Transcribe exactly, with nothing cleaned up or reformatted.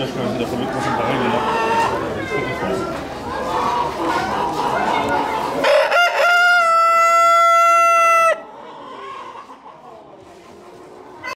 je vais la faire mieux, ça me paraît, mais là.